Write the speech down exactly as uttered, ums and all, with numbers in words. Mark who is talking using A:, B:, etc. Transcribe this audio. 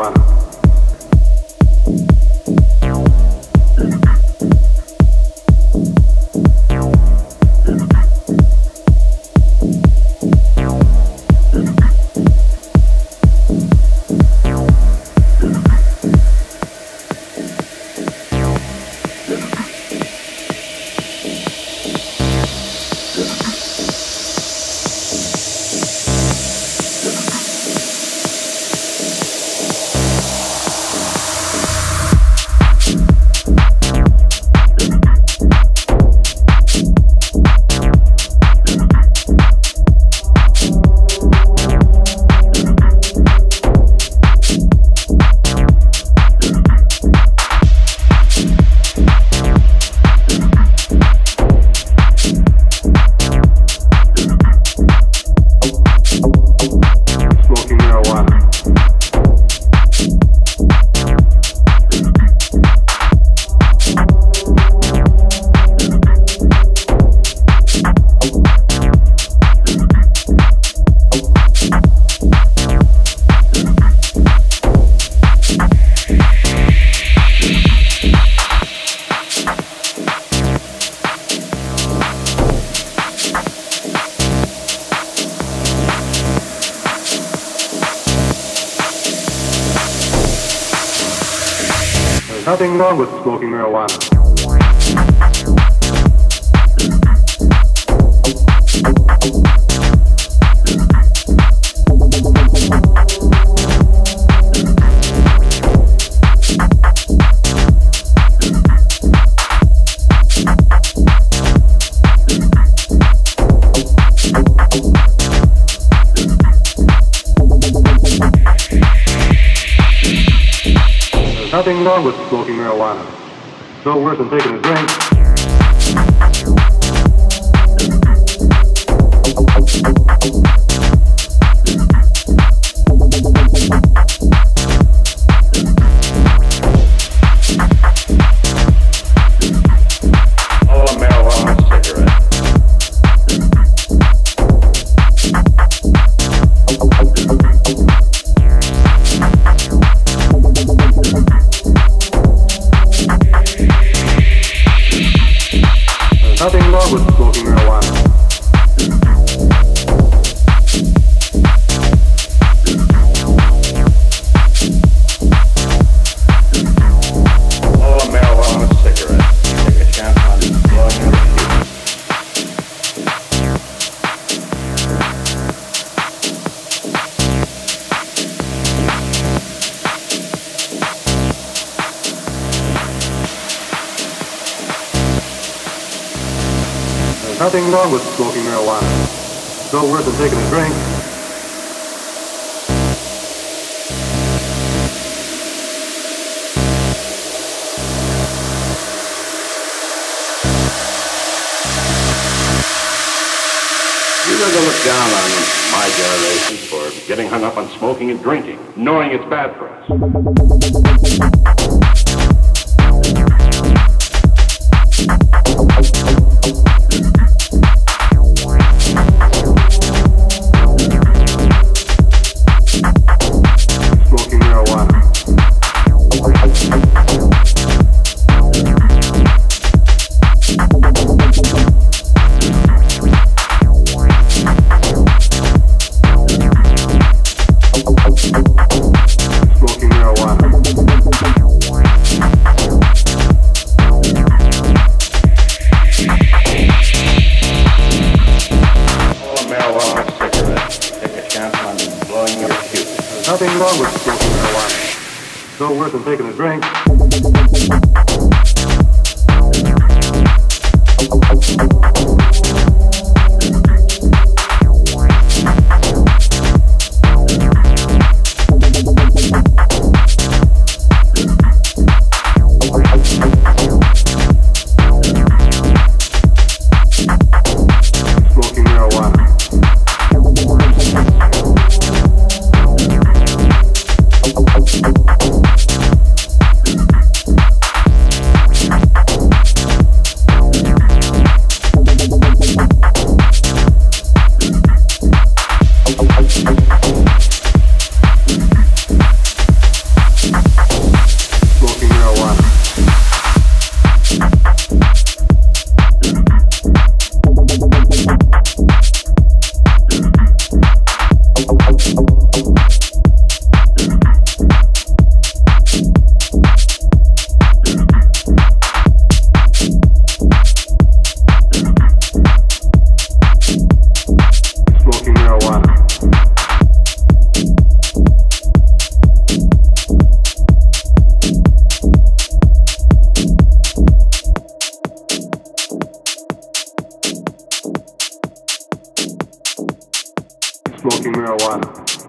A: marijuana. Nothing wrong with smoking marijuana. Nothing wrong with smoking marijuana. It's no worse than taking a drink. Nothing wrong with smoking marijuana.
B: All a marijuana cigarette. Take a chance on blowing your fuse.
A: Nothing wrong with smoking marijuana. It's no worse than taking a drink.
B: You never look down on my generation for getting hung up on smoking and drinking, knowing it's bad for us.
A: Nothing wrong with smoking marijuana. It's no worse than taking a drink.
C: We'll be right back.
A: smoking marijuana.